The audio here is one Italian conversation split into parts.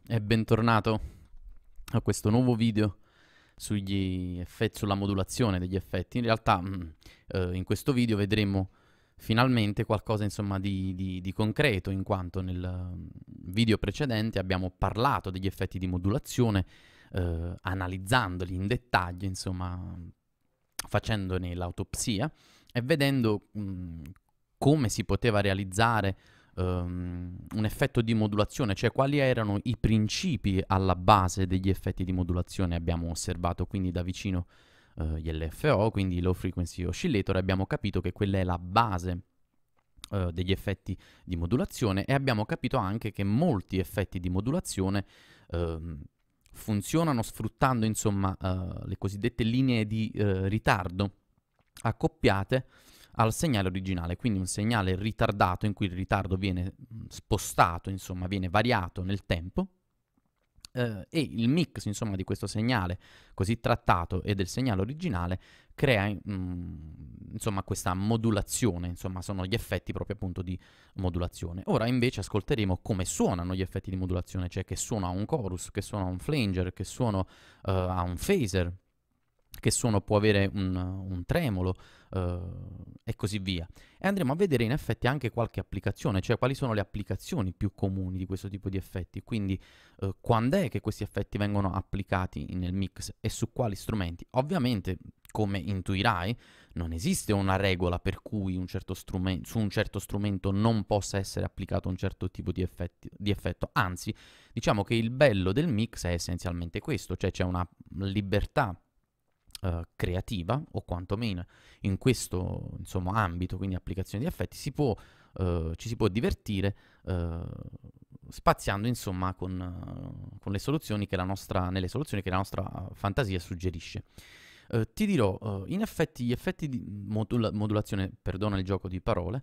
E bentornato a questo nuovo video sulla modulazione degli effetti. In realtà, in questo video vedremo finalmente qualcosa, insomma, di concreto, in quanto nel video precedente abbiamo parlato degli effetti di modulazione, analizzandoli in dettaglio, insomma, facendone l'autopsia e vedendo come si poteva realizzare un effetto di modulazione, cioè quali erano i principi alla base degli effetti di modulazione. Abbiamo osservato quindi da vicino gli LFO, quindi i Low Frequency Oscillator, e abbiamo capito che quella è la base degli effetti di modulazione, e abbiamo capito anche che molti effetti di modulazione funzionano sfruttando, insomma, le cosiddette linee di ritardo accoppiate al segnale originale, quindi un segnale ritardato in cui il ritardo viene spostato, insomma, viene variato nel tempo, e il mix, insomma, di questo segnale così trattato e del segnale originale crea, insomma, questa modulazione, insomma, sono gli effetti proprio appunto di modulazione. Ora invece ascolteremo come suonano gli effetti di modulazione, cioè che suono a un chorus, che suono a un flanger, che suono a un phaser, che suono può avere un tremolo, e così via. E andremo a vedere in effetti anche qualche applicazione, cioè quali sono le applicazioni più comuni di questo tipo di effetti, quindi quando è che questi effetti vengono applicati nel mix e su quali strumenti. Ovviamente, come intuirai, non esiste una regola per cui su un certo strumento non possa essere applicato un certo tipo di effetto, anzi, diciamo che il bello del mix è essenzialmente questo, cioè c'è una libertà creativa, o quantomeno in questo, insomma, ambito, quindi applicazione di effetti, ci si può divertire spaziando, insomma, con le soluzioni che nelle soluzioni che la nostra fantasia suggerisce. Ti dirò, in effetti gli effetti di modulazione, perdona il gioco di parole,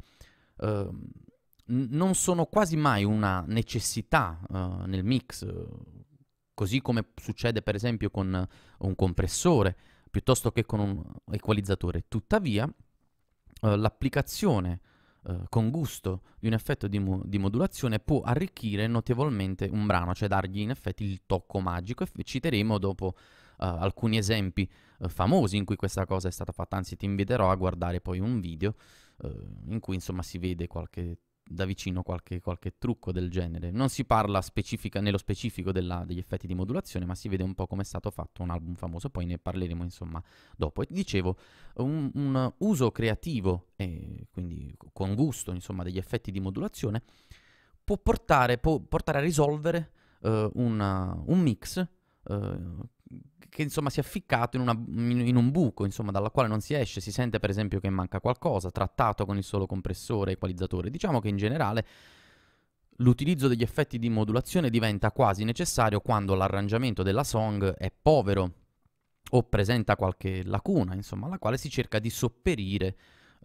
non sono quasi mai una necessità nel mix, così come succede per esempio con un compressore piuttosto che con un equalizzatore. Tuttavia, l'applicazione con gusto di un effetto di modulazione può arricchire notevolmente un brano, cioè dargli in effetti il tocco magico, e citeremo dopo alcuni esempi famosi in cui questa cosa è stata fatta. Anzi, ti inviterò a guardare poi un video in cui, insomma, si vede da vicino qualche trucco del genere. Non si parla nello specifico degli effetti di modulazione, ma si vede un po' come è stato fatto un album famoso, poi ne parleremo, insomma, dopo. E dicevo, un uso creativo e quindi con gusto, insomma, degli effetti di modulazione può portare a risolvere un mix che, insomma, si è ficcato in un buco, insomma, dalla quale non si esce. Si sente per esempio che manca qualcosa, trattato con il solo compressore e equalizzatore. Diciamo che in generale l'utilizzo degli effetti di modulazione diventa quasi necessario quando l'arrangiamento della song è povero o presenta qualche lacuna, insomma, alla quale si cerca di sopperire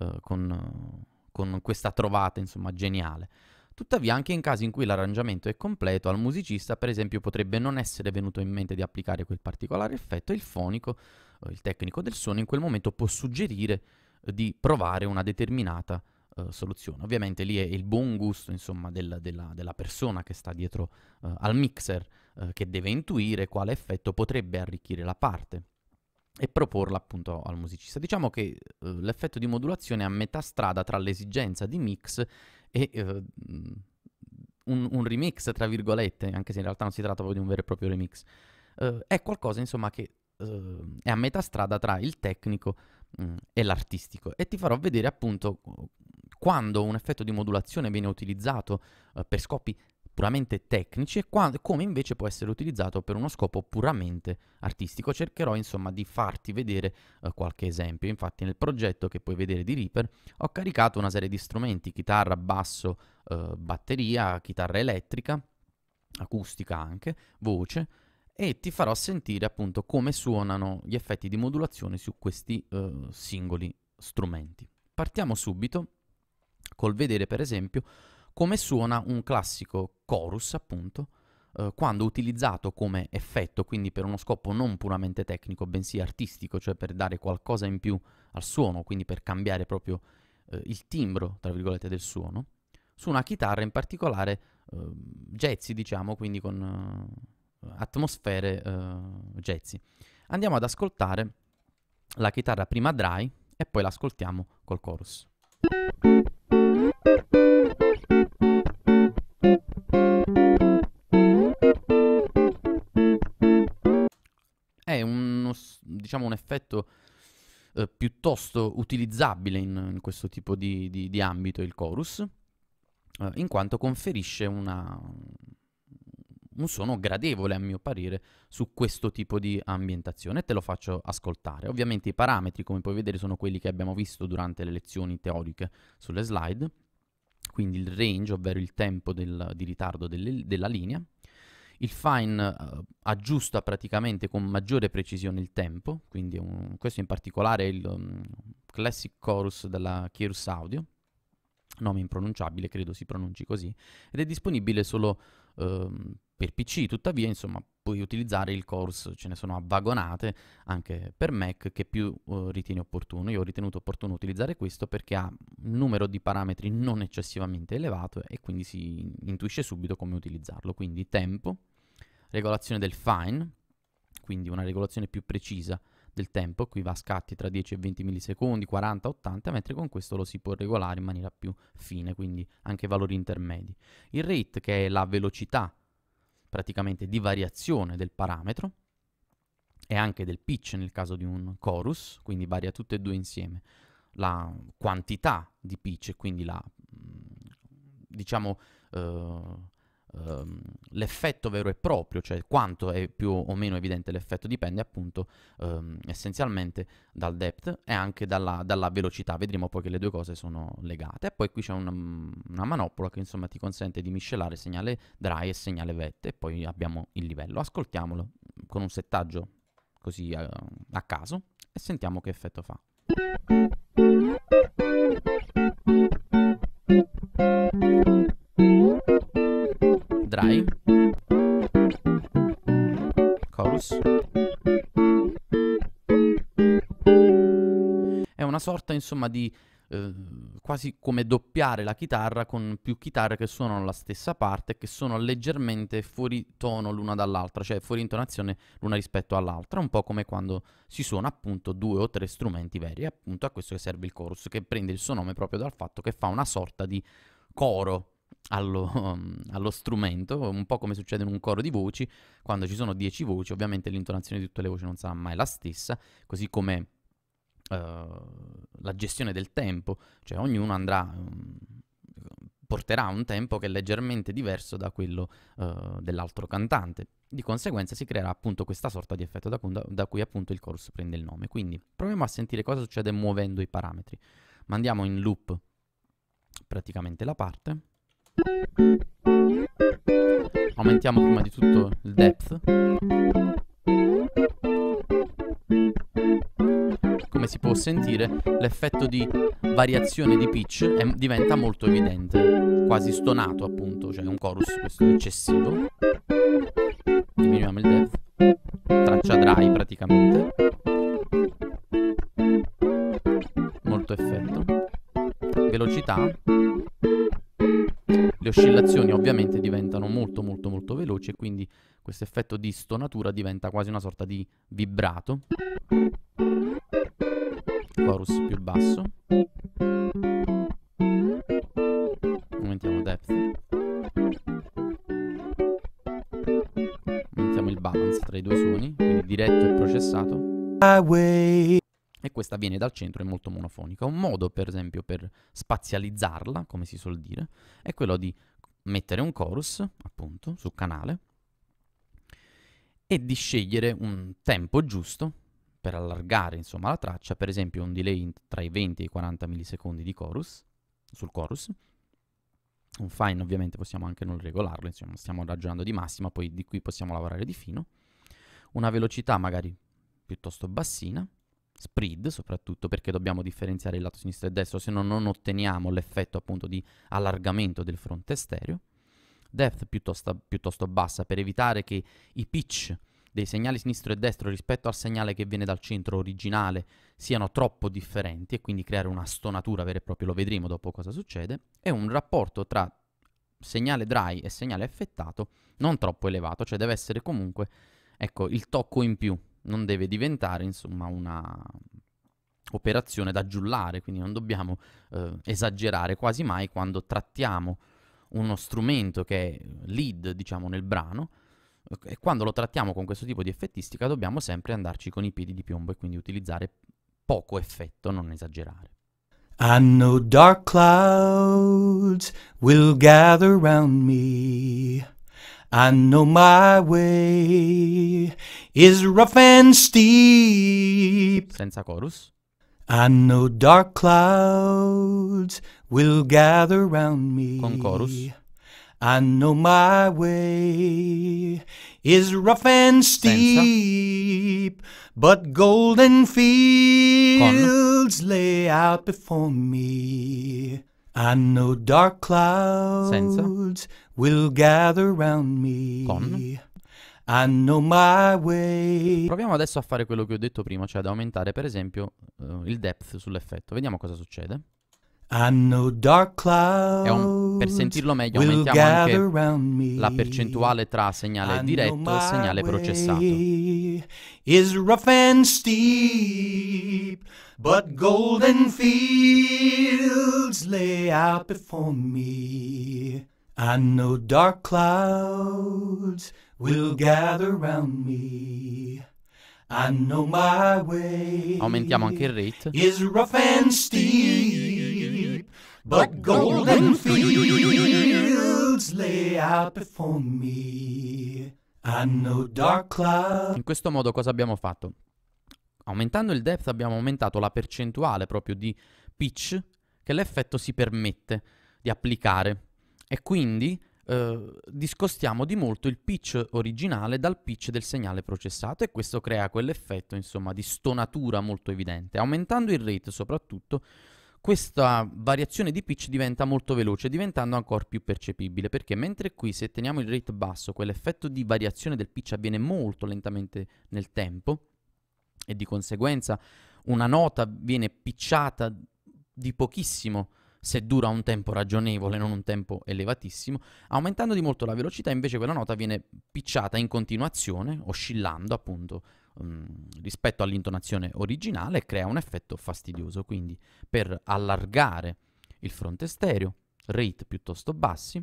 con questa trovata, insomma, geniale. Tuttavia, anche in casi in cui l'arrangiamento è completo, al musicista, per esempio, potrebbe non essere venuto in mente di applicare quel particolare effetto, e il fonico, il tecnico del suono, in quel momento può suggerire di provare una determinata soluzione. Ovviamente lì è il buon gusto, insomma, della persona che sta dietro al mixer, che deve intuire quale effetto potrebbe arricchire la parte e proporla appunto al musicista. Diciamo che l'effetto di modulazione è a metà strada tra l'esigenza di mix e un remix, tra virgolette, anche se in realtà non si tratta proprio di un vero e proprio remix. È qualcosa, insomma, che è a metà strada tra il tecnico e l'artistico, e ti farò vedere appunto quando un effetto di modulazione viene utilizzato per scopi puramente tecnici, e come invece può essere utilizzato per uno scopo puramente artistico. Cercherò, insomma, di farti vedere qualche esempio. Infatti nel progetto che puoi vedere di Reaper ho caricato una serie di strumenti: chitarra, basso, batteria, chitarra elettrica, acustica anche, voce, e ti farò sentire appunto come suonano gli effetti di modulazione su questi singoli strumenti. Partiamo subito col vedere per esempio come suona un classico chorus, appunto, quando utilizzato come effetto, quindi per uno scopo non puramente tecnico, bensì artistico, cioè per dare qualcosa in più al suono, quindi per cambiare proprio il timbro, tra virgolette, del suono, su una chitarra in particolare jazzy, diciamo, quindi con atmosfere jazzy. Andiamo ad ascoltare la chitarra prima dry e poi l'ascoltiamo col chorus. È diciamo un effetto piuttosto utilizzabile in questo tipo di ambito, il chorus, in quanto conferisce un suono gradevole, a mio parere, su questo tipo di ambientazione. Te lo faccio ascoltare. Ovviamente i parametri, come puoi vedere, sono quelli che abbiamo visto durante le lezioni teoriche sulle slide, quindi il range, ovvero il tempo di ritardo della linea. Il fine aggiusta praticamente con maggiore precisione il tempo, quindi questo in particolare è il Classic Chorus della Kearus Audio, nome impronunciabile, credo si pronunci così, ed è disponibile solo per PC. Tuttavia, insomma, puoi utilizzare il chorus, ce ne sono a vagonate anche per Mac, che più ritieni opportuno. Io ho ritenuto opportuno utilizzare questo perché ha un numero di parametri non eccessivamente elevato e quindi si intuisce subito come utilizzarlo. Quindi tempo, regolazione del fine, quindi una regolazione più precisa del tempo, qui va a scatti tra 10 e 20 millisecondi, 40, 80, mentre con questo lo si può regolare in maniera più fine, quindi anche valori intermedi. Il rate, che è la velocità praticamente di variazione del parametro, e anche del pitch nel caso di un chorus, quindi varia tutte e due insieme. La quantità di pitch, quindi diciamo l'effetto vero e proprio, cioè quanto è più o meno evidente l'effetto, dipende appunto essenzialmente dal depth e anche dalla velocità. Vedremo poi che le due cose sono legate. E poi qui c'è una manopola che insomma ti consente di miscelare segnale dry e segnale wet, e poi abbiamo il livello. Ascoltiamolo con un settaggio così a caso e sentiamo che effetto fa. Dry, chorus. È una sorta insomma di quasi come doppiare la chitarra con più chitarre che suonano la stessa parte e che sono leggermente fuori tono l'una dall'altra, cioè fuori intonazione l'una rispetto all'altra, un po' come quando si suona appunto 2 o 3 strumenti veri. E appunto a questo che serve il chorus, che prende il suo nome proprio dal fatto che fa una sorta di coro allo strumento, un po' come succede in un coro di voci. Quando ci sono 10 voci, ovviamente l'intonazione di tutte le voci non sarà mai la stessa, così come la gestione del tempo, cioè ognuno porterà un tempo che è leggermente diverso da quello dell'altro cantante. Di conseguenza si creerà appunto questa sorta di effetto da cui appunto il chorus prende il nome. Quindi proviamo a sentire cosa succede muovendo i parametri. Mandiamo in loop praticamente la parte. Aumentiamo prima di tutto il depth. Come si può sentire, l'effetto di variazione di pitch diventa molto evidente, quasi stonato appunto, cioè un chorus questo eccessivo. Diminuiamo il depth, traccia dry praticamente, molto effetto, velocità. Le oscillazioni ovviamente diventano molto molto molto veloci e quindi questo effetto di stonatura diventa quasi una sorta di vibrato. Chorus più basso. Aumentiamo depth. Aumentiamo il balance tra i due suoni, quindi diretto e processato. E questa viene dal centro, è molto monofonica. Un modo, per esempio, per spazializzarla, come si suol dire, è quello di mettere un chorus, appunto, sul canale e di scegliere un tempo giusto per allargare, insomma, la traccia, per esempio un delay tra i 20 e i 40 millisecondi di chorus, sul chorus. Un fine ovviamente possiamo anche non regolarlo, insomma, stiamo ragionando di massima, poi di qui possiamo lavorare di fino. Una velocità magari piuttosto bassina, spread soprattutto perché dobbiamo differenziare il lato sinistro e destro, se no non otteniamo l'effetto appunto di allargamento del fronte stereo. Depth piuttosto bassa per evitare che i pitch dei segnali sinistro e destro rispetto al segnale che viene dal centro originale siano troppo differenti e quindi creare una stonatura vera e propria, lo vedremo dopo cosa succede. E un rapporto tra segnale dry e segnale effettato non troppo elevato, cioè deve essere comunque, ecco, il tocco in più, non deve diventare insomma una operazione da giullare, quindi non dobbiamo esagerare quasi mai quando trattiamo uno strumento che è lead, diciamo, nel brano, e quando lo trattiamo con questo tipo di effettistica dobbiamo sempre andarci con i piedi di piombo e quindi utilizzare poco effetto, non esagerare. I know dark clouds will gather round me. I know my way is rough and steep. Senza chorus. I know dark clouds will gather round me. Con chorus. I know my way is rough and steep, but golden fields lay out before me. I know dark clouds will gather round me. Con. I know my way. Proviamo adesso a fare quello che ho detto prima, cioè ad aumentare per esempio il depth sull'effetto. Vediamo cosa succede. I know dark clouds per sentirlo meglio aumentiamo anche la percentuale tra segnale diretto e segnale processato. Is rough and steep, but golden fields lay out before me. I know dark clouds will gather round me. I know my way. Aumentiamo anche il rate. Is rough and steep, but golden fields lay out before me. I know dark clouds. In questo modo cosa abbiamo fatto? Aumentando il depth abbiamo aumentato la percentuale proprio di pitch che l'effetto si permette di applicare e quindi discostiamo di molto il pitch originale dal pitch del segnale processato e questo crea quell'effetto insomma di stonatura molto evidente. Aumentando il rate soprattutto questa variazione di pitch diventa molto veloce, diventando ancora più percepibile, perché mentre qui se teniamo il rate basso quell'effetto di variazione del pitch avviene molto lentamente nel tempo e di conseguenza una nota viene pitchata di pochissimo se dura un tempo ragionevole, non un tempo elevatissimo. Aumentando di molto la velocità invece quella nota viene pitchata in continuazione, oscillando appunto rispetto all'intonazione originale e crea un effetto fastidioso. Quindi per allargare il fronte stereo, rate piuttosto bassi,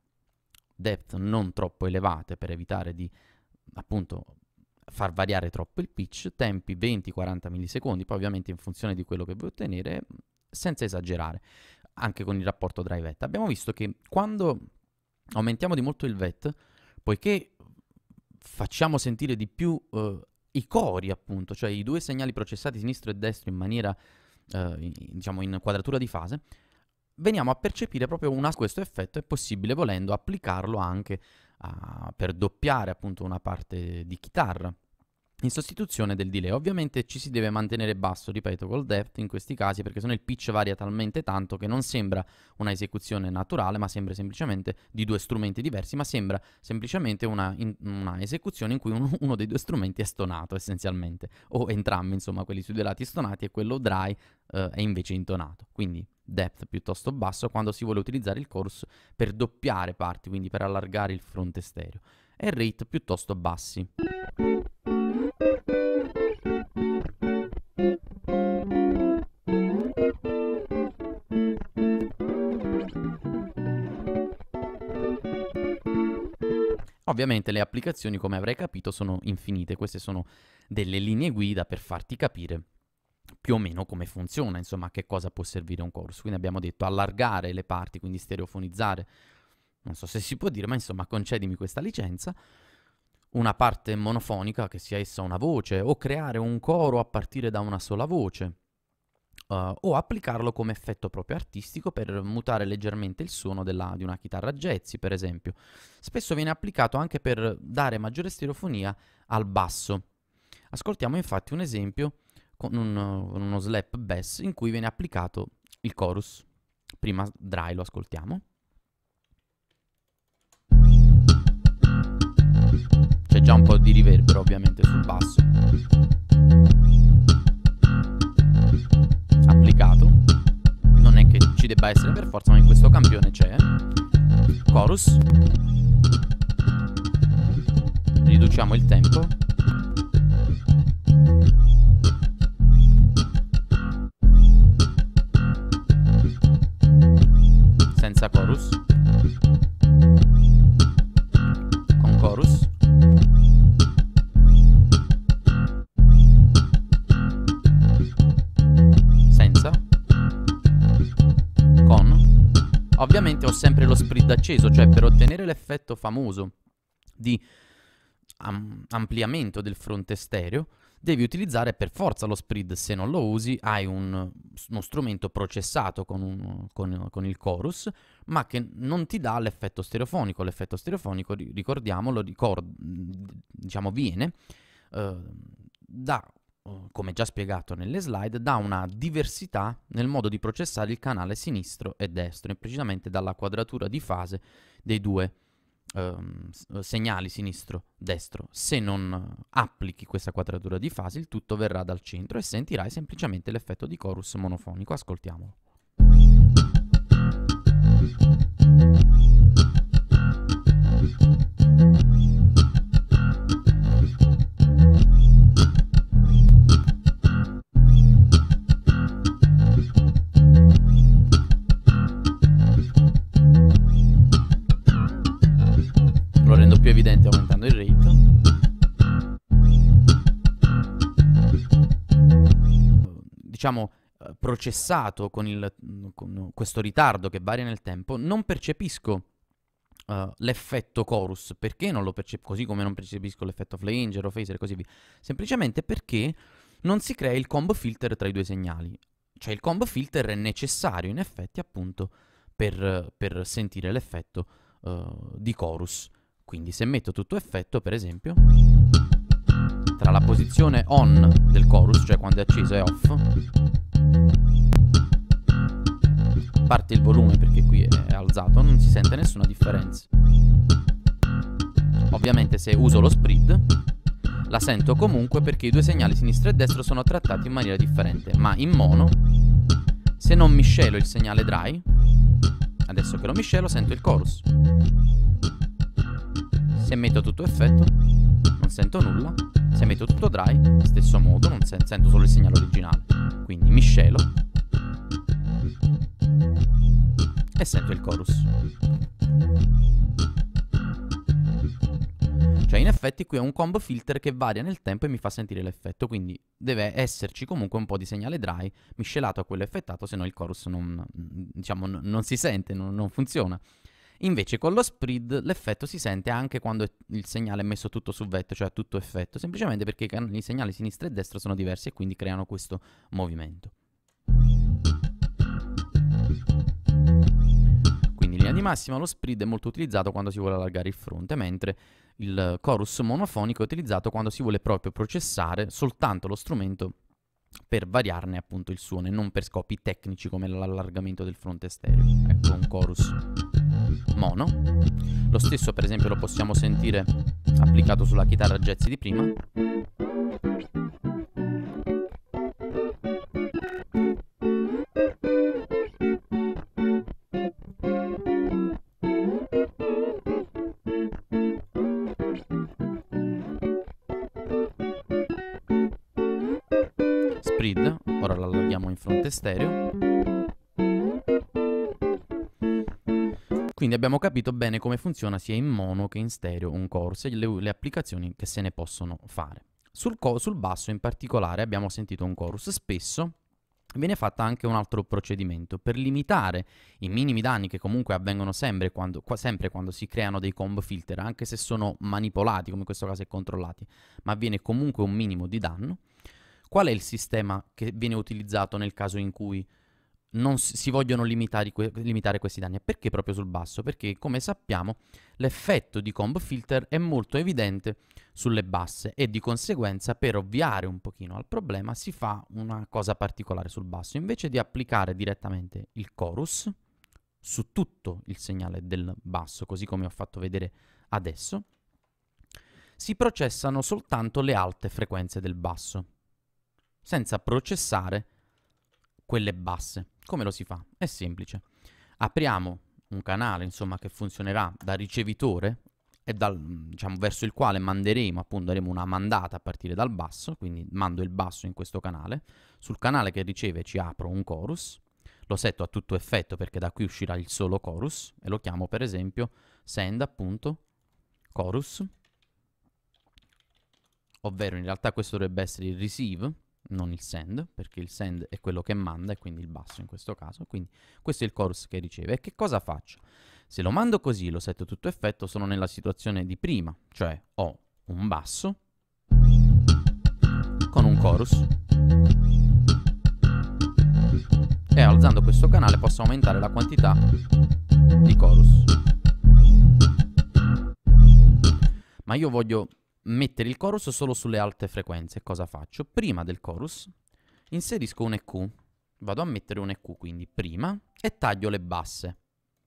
depth non troppo elevate per evitare di appunto far variare troppo il pitch, tempi 20-40 millisecondi, poi ovviamente in funzione di quello che vuoi ottenere, senza esagerare, anche con il rapporto drive-vet. Abbiamo visto che quando aumentiamo di molto il vet, poiché facciamo sentire di più i cori appunto, cioè i due segnali processati sinistro e destro in maniera, diciamo in quadratura di fase, veniamo a percepire proprio questo effetto. È possibile volendo applicarlo anche per doppiare appunto una parte di chitarra in sostituzione del delay. Ovviamente ci si deve mantenere basso, ripeto, col depth in questi casi, perché sennò il pitch varia talmente tanto che non sembra una esecuzione naturale, ma sembra semplicemente di due strumenti diversi, ma sembra semplicemente una esecuzione in cui uno dei due strumenti è stonato essenzialmente, o entrambi, insomma, quelli sui due lati stonati e quello dry è invece intonato. Quindi depth piuttosto basso quando si vuole utilizzare il chorus per doppiare parti, quindi per allargare il fronte stereo, e rate piuttosto bassi. Ovviamente le applicazioni, come avrai capito, sono infinite. Queste sono delle linee guida per farti capire più o meno come funziona, insomma, a che cosa può servire un chorus. Quindi abbiamo detto allargare le parti, quindi stereofonizzare, non so se si può dire, ma insomma concedimi questa licenza, una parte monofonica, che sia essa una voce, o creare un coro a partire da una sola voce, o applicarlo come effetto proprio artistico per mutare leggermente il suono di una chitarra jazzy, per esempio. Spesso viene applicato anche per dare maggiore stereofonia al basso. Ascoltiamo infatti un esempio con uno slap bass in cui viene applicato il chorus. Prima dry lo ascoltiamo. C'è già un po' di riverbero ovviamente sul basso. Applicato. Non è che ci debba essere per forza, ma in questo campione c'è. Chorus. chorus, riduciamo il tempo, senza chorus, con chorus, senza, con. Ovviamente ho sempre lo split acceso, cioè per ottenere l'effetto famoso di ampliamento del fronte stereo devi utilizzare per forza lo split. Se non lo usi hai uno strumento processato con il chorus, ma che non ti dà l'effetto stereofonico. L'effetto stereofonico, ricordiamolo, diciamo viene come già spiegato nelle slide, da una diversità nel modo di processare il canale sinistro e destro, e precisamente dalla quadratura di fase dei due segnali sinistro-destro. Se non applichi questa quadratura di fase, il tutto verrà dal centro e sentirai semplicemente l'effetto di chorus monofonico. Ascoltiamolo. Lo rendo più evidente aumentando il rate. Diciamo processato con questo ritardo che varia nel tempo, non percepisco l'effetto chorus. Perché non lo percepisco? Così come non percepisco l'effetto flanger o phaser e così via. Semplicemente perché non si crea il combo filter tra i due segnali. Cioè il combo filter è necessario in effetti appunto per sentire l'effetto di chorus. Quindi se metto tutto effetto, per esempio, tra la posizione on del chorus, cioè quando è acceso, e off, a parte il volume perché qui è alzato, non si sente nessuna differenza. Ovviamente se uso lo split la sento comunque, perché i due segnali sinistro e destro sono trattati in maniera differente. Ma in mono, se non miscelo il segnale dry, adesso che lo miscelo sento il chorus. Se metto tutto effetto non sento nulla. Se metto tutto dry, stesso modo, non sento solo il segnale originale. Quindi miscelo e sento il chorus. Cioè in effetti qui è un combo filter che varia nel tempo e mi fa sentire l'effetto. Quindi deve esserci comunque un po' di segnale dry miscelato a quello effettato, se no il chorus non si sente, non funziona. Invece con lo split l'effetto si sente anche quando il segnale è messo tutto su vetto, cioè a tutto effetto, semplicemente perché i segnali sinistro e destro sono diversi e quindi creano questo movimento. Quindi in linea di massima lo split è molto utilizzato quando si vuole allargare il fronte, mentre il chorus monofonico è utilizzato quando si vuole proprio processare soltanto lo strumento per variarne appunto il suono e non per scopi tecnici come l'allargamento del fronte stereo. Ecco un chorus mono. Lo stesso per esempio lo possiamo sentire applicato sulla chitarra jazz di prima. Split, ora lo allarghiamo in fronte stereo. Quindi abbiamo capito bene come funziona sia in mono che in stereo un chorus e le applicazioni che se ne possono fare. Sul basso in particolare abbiamo sentito un chorus. Spesso viene fatto anche un altro procedimento per limitare i minimi danni che comunque avvengono sempre quando si creano dei combo filter, anche se sono manipolati, come in questo caso, e controllati, ma avviene comunque un minimo di danno. Qual è il sistema che viene utilizzato nel caso in cui non si vogliono limitare questi danni? Perché proprio sul basso? Perché, come sappiamo, l'effetto di combo filter è molto evidente sulle basse e di conseguenza, per ovviare un pochino al problema, si fa una cosa particolare sul basso. Invece di applicare direttamente il chorus su tutto il segnale del basso, così come ho fatto vedere adesso, si processano soltanto le alte frequenze del basso, senza processare quelle basse. Come lo si fa? È semplice. Apriamo un canale, insomma, che funzionerà da ricevitore e diciamo, verso il quale manderemo, appunto, daremo una mandata a partire dal basso, quindi mando il basso in questo canale. Sul canale che riceve ci apro un chorus, lo setto a tutto effetto perché da qui uscirà il solo chorus e lo chiamo per esempio send, appunto, chorus, ovvero in realtà questo dovrebbe essere il receive, non il send, perché il send è quello che manda e quindi il basso in questo caso. Quindi questo è il chorus che riceve. E che cosa faccio? Se lo mando così, lo setto tutto effetto, sono nella situazione di prima, cioè ho un basso con un chorus e alzando questo canale posso aumentare la quantità di chorus. Ma io voglio mettere il chorus solo sulle alte frequenze. Cosa faccio? Prima del chorus inserisco un EQ, vado a mettere un EQ quindi prima e taglio le basse.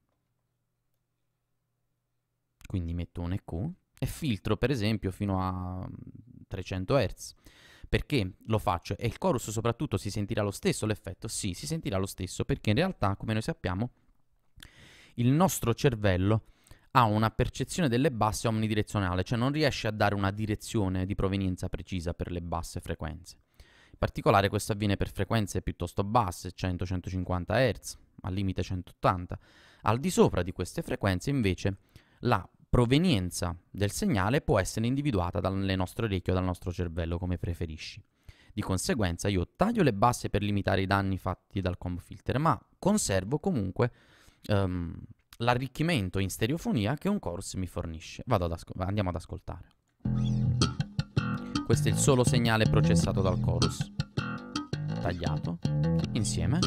Quindi metto un EQ e filtro per esempio fino a 300 Hz. Perché lo faccio? E il chorus soprattutto si sentirà lo stesso l'effetto? Sì, si sentirà lo stesso perché in realtà, come noi sappiamo, il nostro cervello ha una percezione delle basse omnidirezionale, cioè non riesce a dare una direzione di provenienza precisa per le basse frequenze. In particolare questo avviene per frequenze piuttosto basse, 100-150 Hz, al limite 180. Al di sopra di queste frequenze invece la provenienza del segnale può essere individuata dalle nostre orecchie o dal nostro cervello, come preferisci. Di conseguenza io taglio le basse per limitare i danni fatti dal combo filter, ma conservo comunque l'arricchimento in stereofonia che un chorus mi fornisce. Andiamo ad ascoltare. Questo è il solo segnale processato dal chorus, tagliato, insieme.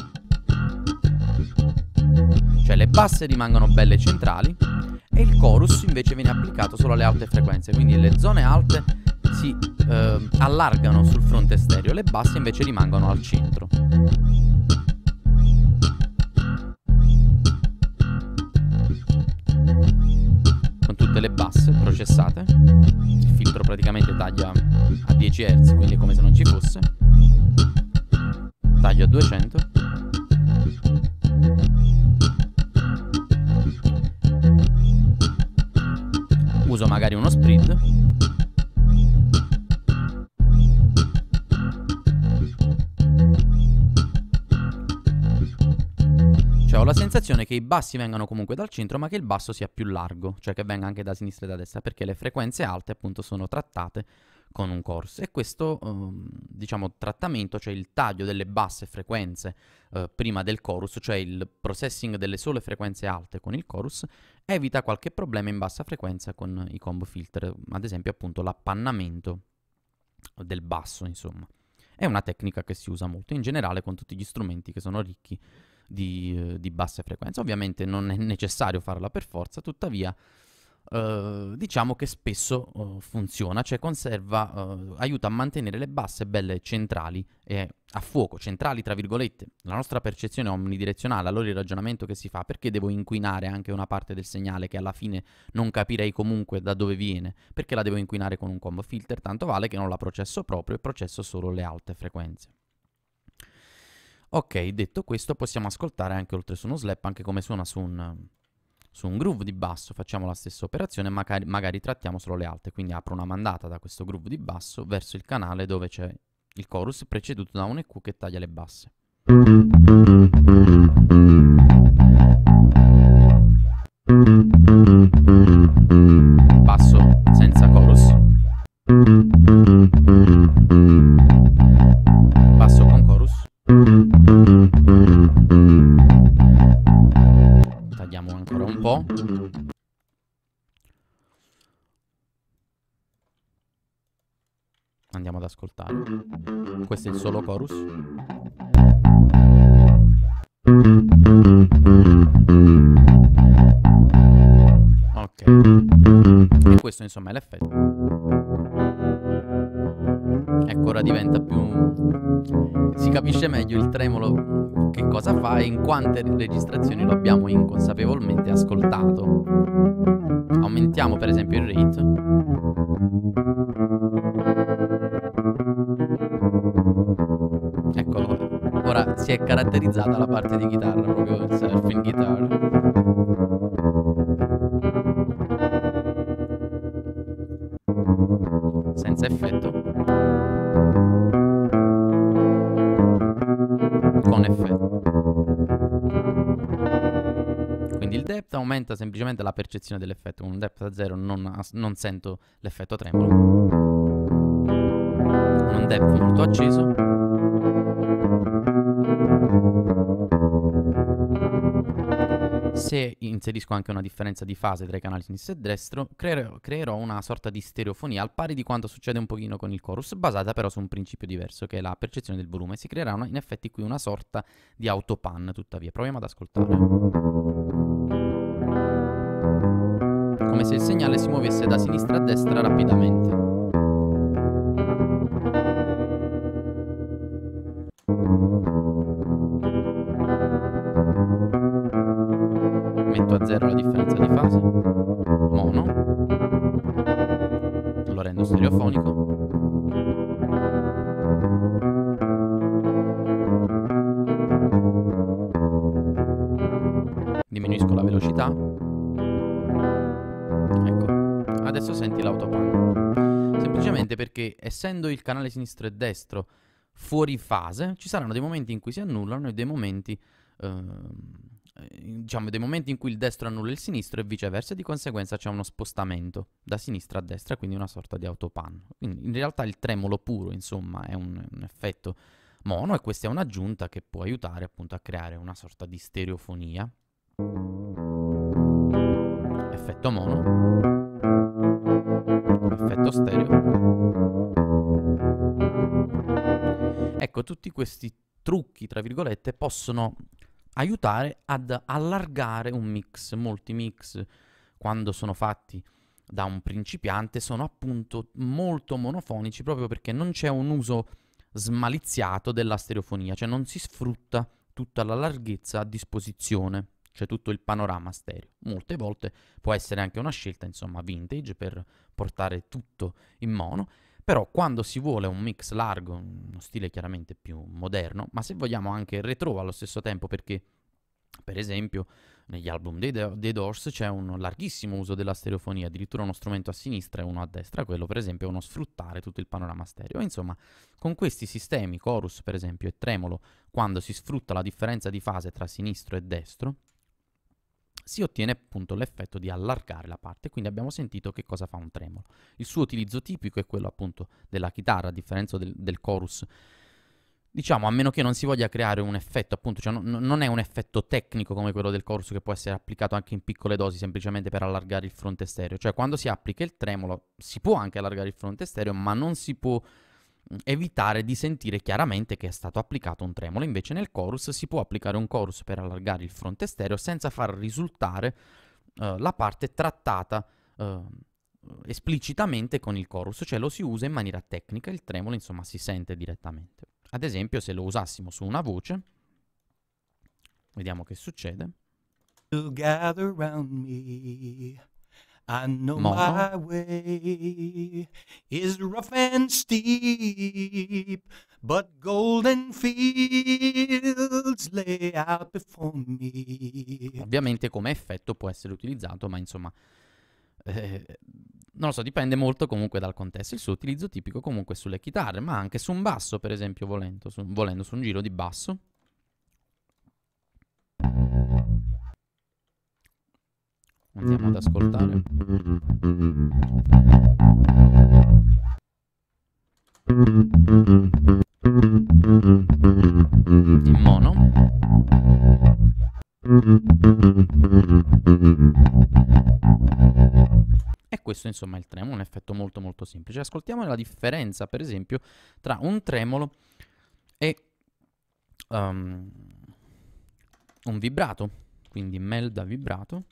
Cioè le basse rimangono belle centrali e il chorus invece viene applicato solo alle alte frequenze, quindi le zone alte si allargano sul fronte stereo, le basse invece rimangono al centro. Con tutte le basse processate, il filtro praticamente taglia a 10 Hz, quindi è come se non ci fosse. Taglio a 200. Uso magari uno split. Cioè ho la sensazione che i bassi vengano comunque dal centro, ma che il basso sia più largo, cioè che venga anche da sinistra e da destra, perché le frequenze alte appunto sono trattate con un chorus. E questo, diciamo, trattamento, cioè il taglio delle basse frequenze prima del chorus, cioè il processing delle sole frequenze alte con il chorus, evita qualche problema in bassa frequenza con i combo filter, ad esempio appunto l'appannamento del basso, insomma. È una tecnica che si usa molto in generale con tutti gli strumenti che sono ricchi di basse frequenze. Ovviamente non è necessario farla per forza, tuttavia diciamo che spesso funziona, cioè conserva, aiuta a mantenere le basse belle centrali e a fuoco, centrali tra virgolette. La nostra percezione è omnidirezionale, allora il ragionamento che si fa: perché devo inquinare anche una parte del segnale che alla fine non capirei comunque da dove viene? Perché la devo inquinare con un combo filter? Tanto vale che non la processo proprio e processo solo le alte frequenze. Ok, detto questo possiamo ascoltare anche oltre su uno slap anche come suona su un groove di basso. Facciamo la stessa operazione, magari trattiamo solo le alte, quindi apro una mandata da questo groove di basso verso il canale dove c'è il chorus preceduto da un EQ che taglia le basse. Basso senza chorus. Basso con chorus. Tagliamo ancora un po'. Andiamo ad ascoltare. Questo è il solo chorus. Ok. E questo insomma è l'effetto. Ecco, ora diventa più... si capisce meglio il tremolo che cosa fa e in quante registrazioni lo abbiamo inconsapevolmente ascoltato. Aumentiamo per esempio il rate. Eccolo, ora si è caratterizzata la parte di chitarra, proprio il surfing guitar. senza effetto, con effetto. Quindi il depth aumenta semplicemente la percezione dell'effetto. Con un depth a 0 non sento l'effetto tremolo. Con un depth molto acceso se inserisco anche una differenza di fase tra i canali sinistro e destro, creerò una sorta di stereofonia al pari di quanto succede un pochino con il chorus, basata però su un principio diverso, che è la percezione del volume. Si creerà in effetti qui una sorta di autopan, tuttavia. Proviamo ad ascoltare. Come se il segnale si muovesse da sinistra a destra rapidamente. Metto a 0 la differenza di fase, mono, lo rendo stereofonico, diminuisco la velocità, ecco, adesso senti l'autopan, semplicemente perché essendo il canale sinistro e destro fuori fase, ci saranno dei momenti in cui si annullano e dei momenti diciamo dei momenti in cui il destro annulla il sinistro e viceversa, e di conseguenza c'è uno spostamento da sinistra a destra, quindi una sorta di autopan. Quindi in realtà il tremolo puro, insomma, è un effetto mono, e questa è un'aggiunta che può aiutare appunto a creare una sorta di stereofonia. Effetto mono, effetto stereo. Ecco, tutti questi trucchi, tra virgolette, possono aiutare ad allargare un mix. Molti mix, quando sono fatti da un principiante, sono appunto molto monofonici, proprio perché non c'è un uso smaliziato della stereofonia, cioè non si sfrutta tutta la larghezza a disposizione, cioè tutto il panorama stereo. Molte volte può essere anche una scelta, insomma, vintage, per portare tutto in mono. Però quando si vuole un mix largo, uno stile chiaramente più moderno, ma se vogliamo anche retro allo stesso tempo, perché per esempio negli album dei Doors c'è un larghissimo uso della stereofonia, addirittura uno strumento a sinistra e uno a destra, quello per esempio è uno sfruttare tutto il panorama stereo. Insomma, con questi sistemi, chorus per esempio e tremolo, quando si sfrutta la differenza di fase tra sinistro e destro, si ottiene appunto l'effetto di allargare la parte. Quindi abbiamo sentito che cosa fa un tremolo. Il suo utilizzo tipico è quello appunto della chitarra, a differenza del chorus. Diciamo, a meno che non si voglia creare un effetto, appunto, cioè non è un effetto tecnico come quello del chorus, che può essere applicato anche in piccole dosi semplicemente per allargare il fronte stereo. Cioè quando si applica il tremolo si può anche allargare il fronte stereo, ma non si può evitare di sentire chiaramente che è stato applicato un tremolo. Invece nel chorus si può applicare un chorus per allargare il fronte stereo senza far risultare la parte trattata esplicitamente con il chorus, cioè lo si usa in maniera tecnica, il tremolo insomma si sente direttamente. Ad esempio, se lo usassimo su una voce, vediamo che succede. Gather round me. I know Mono. my way is rough and steep, but golden fields lay out before me. Ovviamente come effetto può essere utilizzato, ma insomma, non lo so, dipende molto comunque dal contesto. Il suo utilizzo tipico comunque sulle chitarre, ma anche su un basso, per esempio, volendo su un giro di basso. Andiamo ad ascoltare. In mono. E questo insomma è il tremolo, un effetto molto molto semplice. Ascoltiamo la differenza, per esempio, tra un tremolo e un vibrato. Quindi mel da vibrato.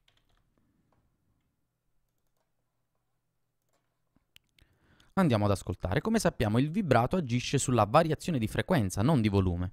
Andiamo ad ascoltare. Come sappiamo, il vibrato agisce sulla variazione di frequenza, non di volume.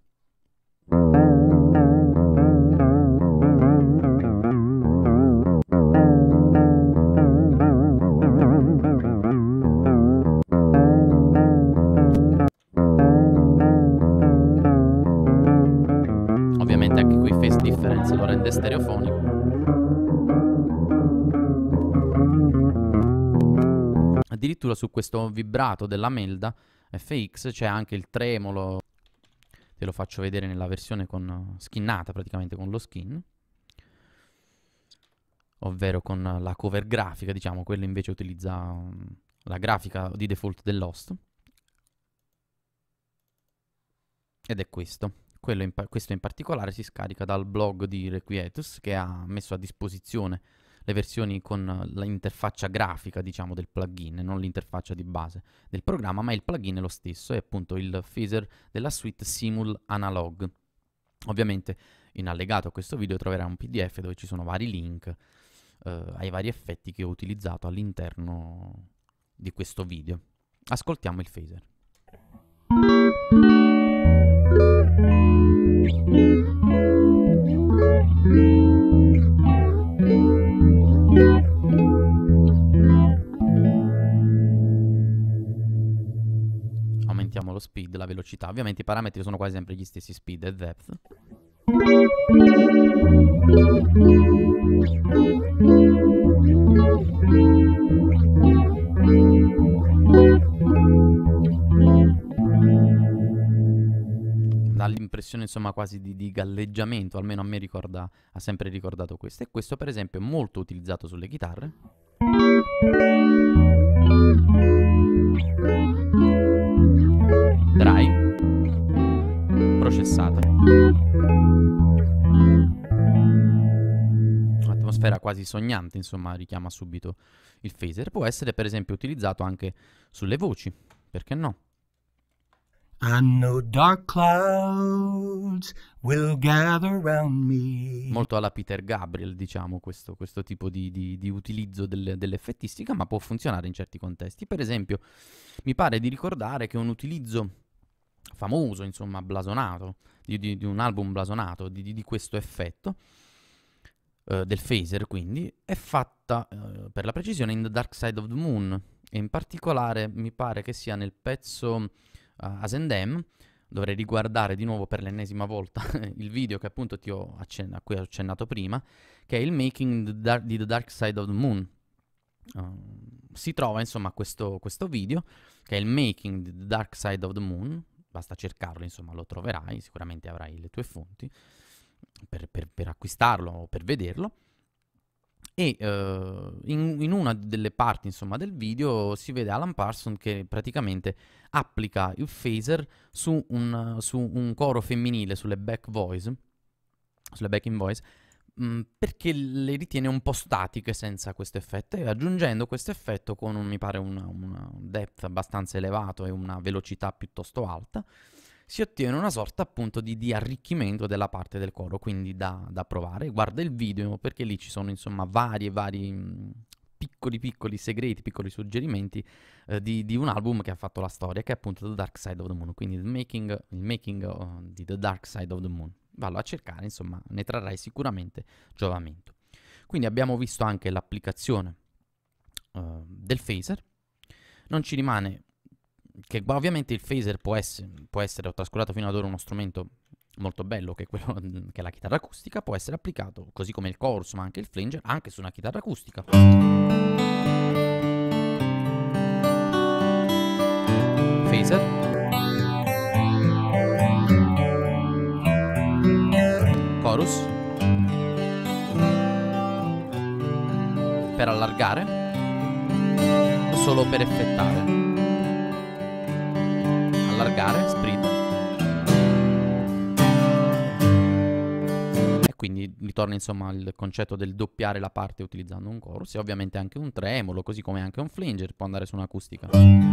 Ovviamente anche qui phase difference lo rende stereofonico. addirittura su questo vibrato della Melda FX c'è anche il tremolo. Te lo faccio vedere nella versione skinnata, praticamente con lo skin, ovvero con la cover grafica, diciamo. Quello invece utilizza la grafica di default dell'host. Ed è questo. Questo in particolare si scarica dal blog di Requietus, che ha messo a disposizione le versioni con l'interfaccia grafica, diciamo, del plugin, non l'interfaccia di base del programma, ma il plugin è lo stesso, è appunto il phaser della suite Simul Analog. Ovviamente in allegato a questo video troverai un PDF dove ci sono vari link ai vari effetti che ho utilizzato all'interno di questo video. Ascoltiamo il phaser. Aumentiamo lo speed, la velocità. Ovviamente i parametri sono quasi sempre gli stessi, speed e depth. Dà l'impressione, insomma, quasi di galleggiamento, almeno a me ha sempre ricordato questo. E questo per esempio è molto utilizzato sulle chitarre. Dry, processata. Un'atmosfera quasi sognante, insomma, richiama subito il phaser. Può essere per esempio utilizzato anche sulle voci, perché no? I know dark clouds will gather round me. Molto alla Peter Gabriel, diciamo, questo tipo di utilizzo dell'effettistica, ma può funzionare in certi contesti. Per esempio, mi pare di ricordare che un utilizzo famoso, insomma, blasonato, di un album blasonato di questo effetto, del phaser, quindi, è fatta, per la precisione, in The Dark Side of the Moon. E in particolare mi pare che sia nel pezzo Ascendem. Dovrei riguardare di nuovo per l'ennesima volta il video che appunto a cui ho accennato prima, che è il making di The Dark Side of the Moon. Si trova insomma questo video, che è il making di The Dark Side of the Moon. Basta cercarlo, insomma, lo troverai, sicuramente avrai le tue fonti per acquistarlo o per vederlo. E in una delle parti, insomma, del video si vede Alan Parsons che praticamente applica il phaser su un coro femminile, sulle backing voice, perché le ritiene un po' statiche senza questo effetto, e aggiungendo questo effetto con mi pare un depth abbastanza elevato e una velocità piuttosto alta, si ottiene una sorta appunto di arricchimento della parte del coro, quindi da provare. Guarda il video, perché lì ci sono insomma vari piccoli segreti, piccoli suggerimenti di un album che ha fatto la storia, che è appunto The Dark Side of the Moon, quindi il making di The Dark Side of the Moon. Vallo a cercare, insomma, ne trarrai sicuramente giovamento. Quindi abbiamo visto anche l'applicazione del phaser. Non ci rimane che ovviamente il phaser può essere, ho trascurato fino ad ora uno strumento molto bello, che è quello che è la chitarra acustica. Può essere applicato, così come il chorus ma anche il flanger, anche su una chitarra acustica. Phaser, chorus, per allargare o solo per effettare. Allargare, split, e quindi ritorna insomma il concetto del doppiare la parte utilizzando un chorus, e ovviamente anche un tremolo, così come anche un flanger può andare su un'acustica.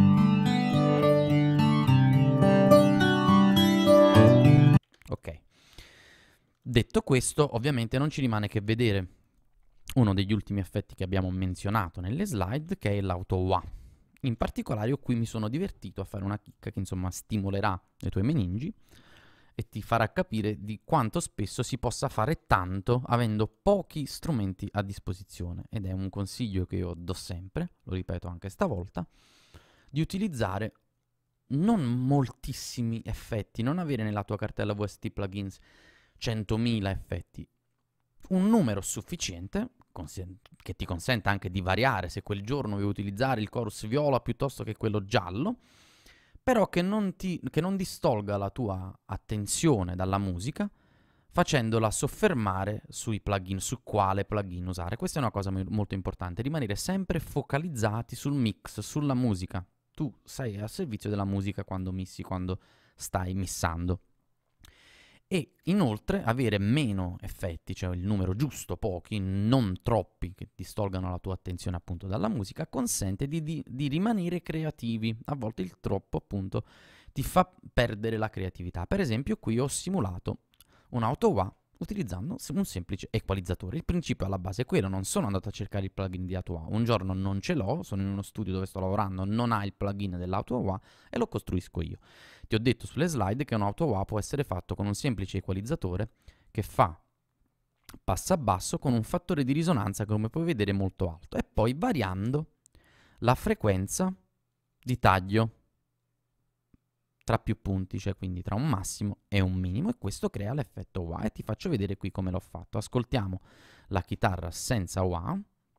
Ok, detto questo, ovviamente non ci rimane che vedere uno degli ultimi effetti che abbiamo menzionato nelle slide, che è l'auto wah. In particolare io qui mi sono divertito a fare una chicca che insomma stimolerà le tue meningi e ti farà capire di quanto spesso si possa fare tanto avendo pochi strumenti a disposizione, ed è un consiglio che io do sempre, lo ripeto anche stavolta, di utilizzare non moltissimi effetti, non avere nella tua cartella VST plugins 100.000 effetti, un numero sufficiente che ti consenta anche di variare se quel giorno vuoi utilizzare il chorus viola piuttosto che quello giallo, però che non distolga la tua attenzione dalla musica, facendola soffermare sui plugin, su quale plugin usare. Questa è una cosa molto importante, rimanere sempre focalizzati sul mix, sulla musica. Tu sei al servizio della musica quando missi, quando stai missando. E inoltre avere meno effetti, cioè il numero giusto, pochi, non troppi, che distolgano la tua attenzione appunto dalla musica, consente di rimanere creativi. A volte il troppo appunto ti fa perdere la creatività. Per esempio qui ho simulato un auto-wah utilizzando un semplice equalizzatore. Il principio alla base è quello, non sono andato a cercare il plugin di auto-wah, un giorno non ce l'ho, sono in uno studio dove sto lavorando, non ha il plugin dell'auto-wah e lo costruisco io. Ti ho detto sulle slide che un auto-wah può essere fatto con un semplice equalizzatore che fa passa basso con un fattore di risonanza che come puoi vedere è molto alto e poi variando la frequenza di taglio tra più punti, cioè quindi tra un massimo e un minimo, e questo crea l'effetto wah e ti faccio vedere qui come l'ho fatto. Ascoltiamo la chitarra senza wah.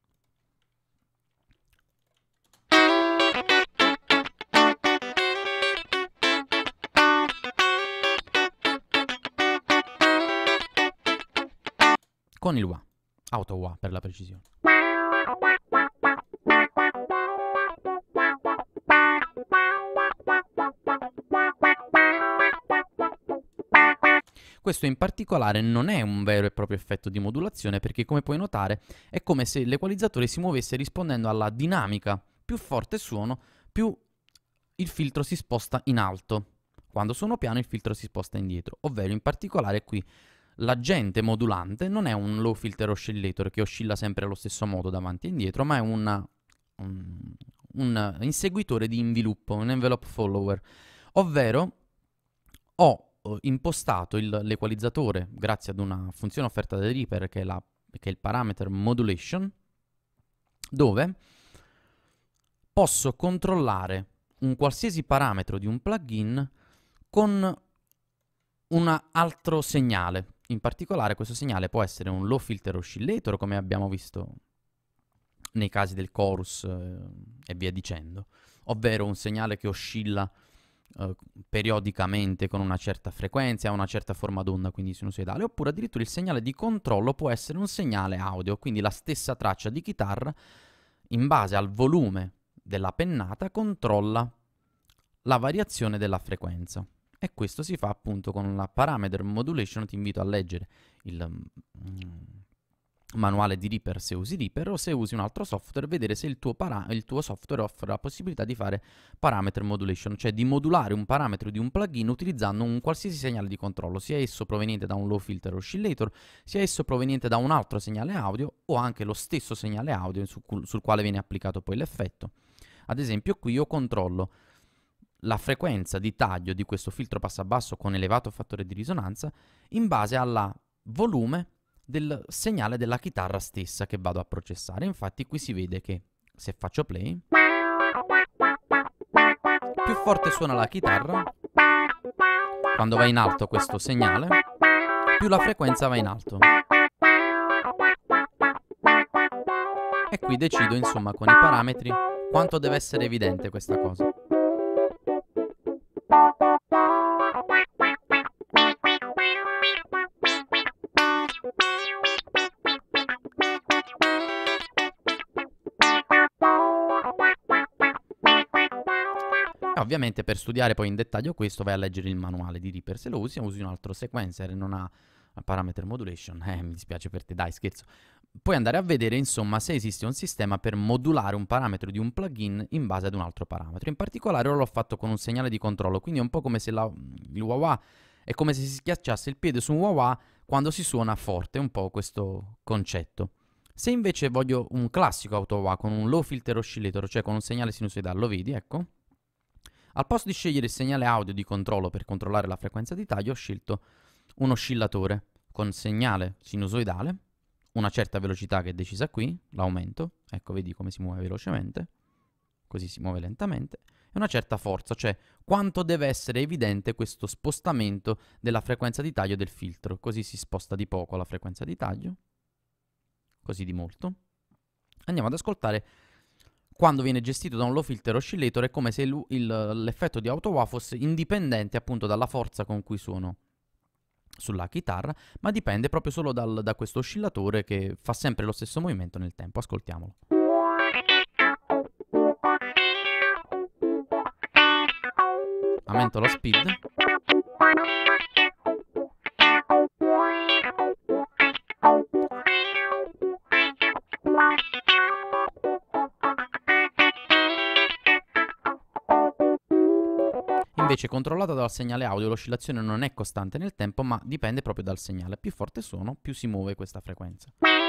Con il wah, auto wah per la precisione. Questo in particolare non è un vero e proprio effetto di modulazione perché, come puoi notare, è come se l'equalizzatore si muovesse rispondendo alla dinamica. Più forte suono, più il filtro si sposta in alto. Quando suono piano il filtro si sposta indietro, ovvero in particolare qui l'agente modulante non è un low filter oscillator che oscilla sempre allo stesso modo davanti e indietro, ma è un inseguitore di inviluppo, un envelope follower, ovvero ho impostato l'equalizzatore grazie ad una funzione offerta da Reaper che è il parameter modulation, dove posso controllare un qualsiasi parametro di un plugin con un altro segnale. In particolare questo segnale può essere un low filter oscillator, come abbiamo visto nei casi del chorus e via dicendo, ovvero un segnale che oscilla periodicamente con una certa frequenza, ha una certa forma d'onda, quindi sinusoidale, oppure addirittura il segnale di controllo può essere un segnale audio, quindi la stessa traccia di chitarra in base al volume della pennata controlla la variazione della frequenza. E questo si fa appunto con la parameter modulation. Ti invito a leggere il manuale di Reaper se usi Reaper, o se usi un altro software, vedere se il tuo software offre la possibilità di fare parameter modulation, cioè di modulare un parametro di un plugin utilizzando un qualsiasi segnale di controllo, sia esso proveniente da un low filter oscillator, sia esso proveniente da un altro segnale audio o anche lo stesso segnale audio sul quale viene applicato poi l'effetto. Ad esempio qui io controllo la frequenza di taglio di questo filtro passabasso con elevato fattore di risonanza in base al volume del segnale della chitarra stessa che vado a processare. Infatti qui si vede che se faccio play, più forte suona la chitarra, quando va in alto questo segnale, più la frequenza va in alto. E qui decido insomma con i parametri quanto deve essere evidente questa cosa. Ovviamente per studiare poi in dettaglio questo vai a leggere il manuale di Reaper. Se lo usi un altro sequencer e non ha parameter modulation, mi dispiace per te, dai scherzo. Puoi andare a vedere insomma se esiste un sistema per modulare un parametro di un plugin in base ad un altro parametro. In particolare io l'ho fatto con un segnale di controllo, quindi è un po' come se il wah-wah è come se si schiacciasse il piede su un wah-wah quando si suona forte, un po' questo concetto. Se invece voglio un classico auto-wah con un low filter oscillator, cioè con un segnale sinusoidale, lo vedi, ecco. Al posto di scegliere il segnale audio di controllo per controllare la frequenza di taglio, ho scelto un oscillatore con segnale sinusoidale, una certa velocità che è decisa qui, l'aumento, ecco vedi come si muove velocemente, così si muove lentamente, e una certa forza, cioè quanto deve essere evidente questo spostamento della frequenza di taglio del filtro, così si sposta di poco la frequenza di taglio, così di molto. Andiamo ad ascoltare quando viene gestito da un low filter oscillator. È come se l'effetto di auto wah fosse indipendente appunto dalla forza con cui suono sulla chitarra, ma dipende proprio solo da questo oscillatore che fa sempre lo stesso movimento nel tempo. Ascoltiamolo. Aumento lo speed. Invece, controllata dal segnale audio, l'oscillazione non è costante nel tempo, ma dipende proprio dal segnale. Più forte sono, più si muove questa frequenza.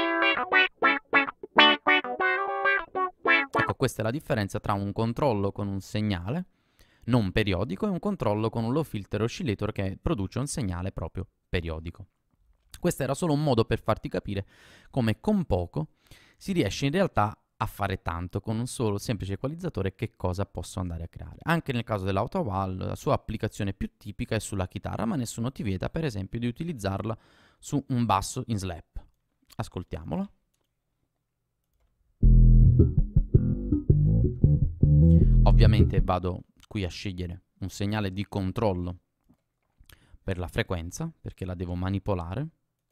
Ecco, questa è la differenza tra un controllo con un segnale non periodico e un controllo con un low filter oscillator che produce un segnale proprio periodico. Questo era solo un modo per farti capire come con poco si riesce in realtà a fare tanto con un solo semplice equalizzatore, che cosa posso andare a creare. Anche nel caso dell'auto wah, la sua applicazione più tipica è sulla chitarra, ma nessuno ti vieta per esempio di utilizzarla su un basso in slap. Ascoltiamola. Ovviamente vado qui a scegliere un segnale di controllo per la frequenza, perché la devo manipolare,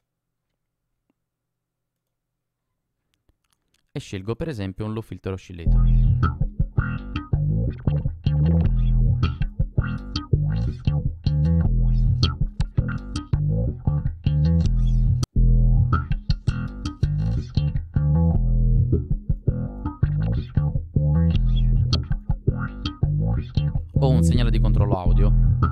e scelgo per esempio un low filter oscillator. O un segnale di controllo audio.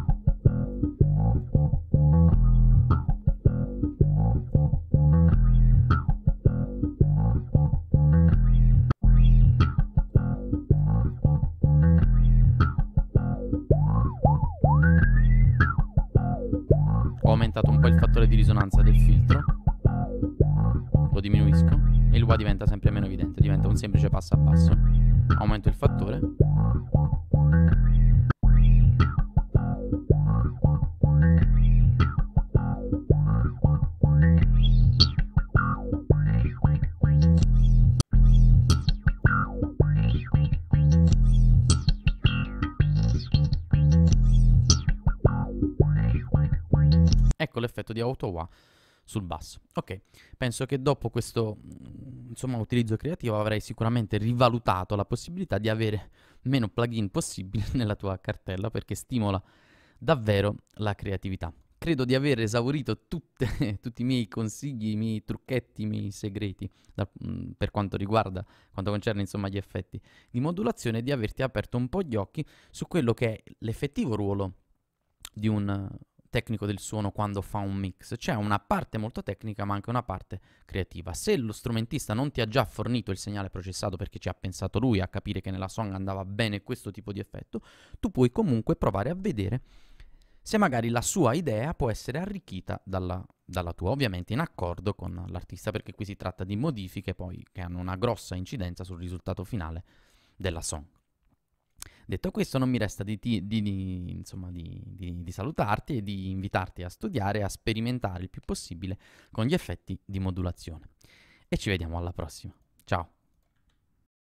Ho aumentato un po' il fattore di risonanza del filtro, lo diminuisco e il wah diventa sempre meno evidente, diventa un semplice passo a passo. Aumento il fattore. Ecco l'effetto di auto wah sul basso. Ok, penso che dopo questo utilizzo creativo avrai sicuramente rivalutato la possibilità di avere meno plugin possibili nella tua cartella, perché stimola davvero la creatività. Credo di aver esaurito tutti i miei consigli, i miei trucchetti, i miei segreti per quanto concerne insomma gli effetti di modulazione, e di averti aperto un po' gli occhi su quello che è l'effettivo ruolo di un tecnico del suono quando fa un mix. C'è una parte molto tecnica ma anche una parte creativa. Se lo strumentista non ti ha già fornito il segnale processato perché ci ha pensato lui a capire che nella song andava bene questo tipo di effetto, tu puoi comunque provare a vedere se magari la sua idea può essere arricchita dalla tua, ovviamente in accordo con l'artista, perché qui si tratta di modifiche poi che hanno una grossa incidenza sul risultato finale della song. Detto questo, non mi resta di salutarti e di invitarti a studiare e a sperimentare il più possibile con gli effetti di modulazione. E ci vediamo alla prossima. Ciao!